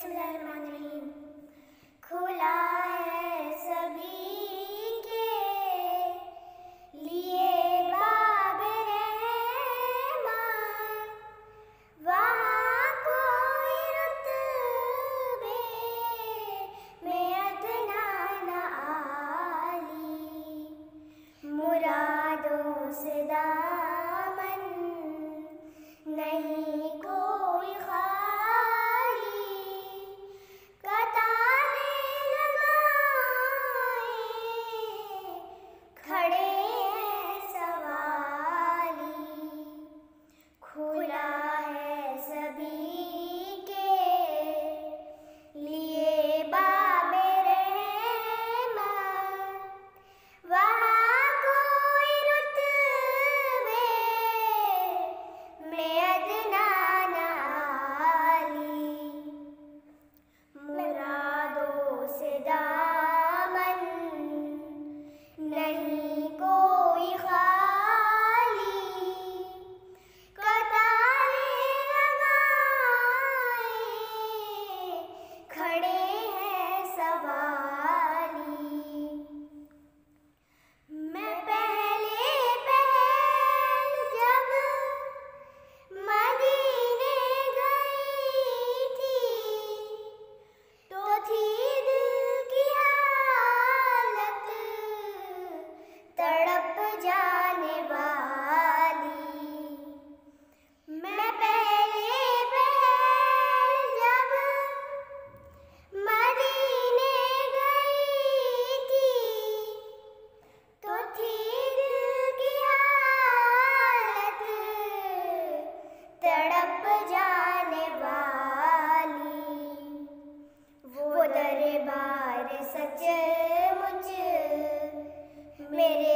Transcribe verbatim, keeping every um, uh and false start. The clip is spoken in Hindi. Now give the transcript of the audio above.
बिस्मिल्लाहिर्रहमानिर्रहीम। खुला है सभी के लिए बाब रहमान, वहाँ कोई रुतबे में अदना न आली। मुरादों से दामन नहीं कोई खाली, कतारें लगाए खड़े हैं सवाली। खुला है सभी के लिए बाबे रहमान, वहाँ कोई रुतबे में अदना न आली। मुरादों से दामन नहीं कोई खाली, कतारें लगाए खड़े हैं सवाली। मैं पहले पहल जब मदीने गई थी, तो थी दिल की हालत तड़प जाने वाली। मैं पहले पहल जब मदीने गई थी, तो थी दिल की हालत तड़प जाने वाली। वो दरबार सचमुच मेरे